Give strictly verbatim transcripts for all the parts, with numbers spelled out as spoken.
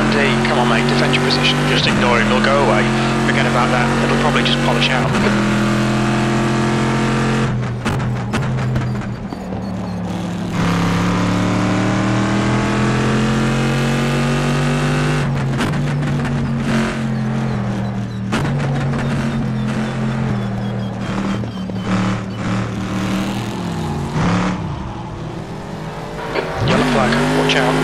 Andy, come on mate, defend your position. Just ignore him, he'll go away. Forget about that, it'll probably just polish out. Yellow flag, watch out.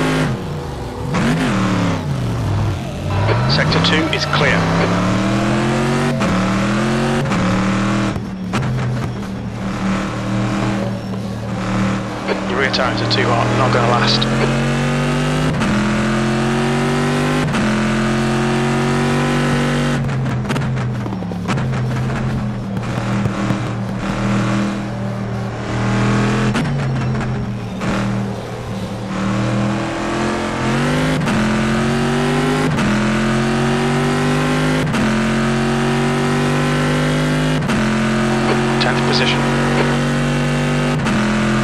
Sector two is clear. Your rear tires are too hot, not going to last. Position.